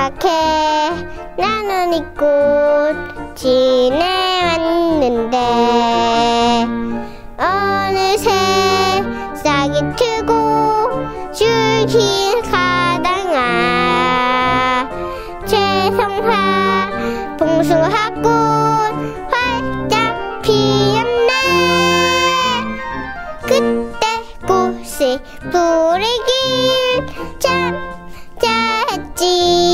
노랗게 나는 이 꽃 지내왔는데 어느새 싹이 트고 줄긴 가당아 채송화 봉숭아꽃 활짝 피었네. 그때 꽃이 부르길 참 잘했지.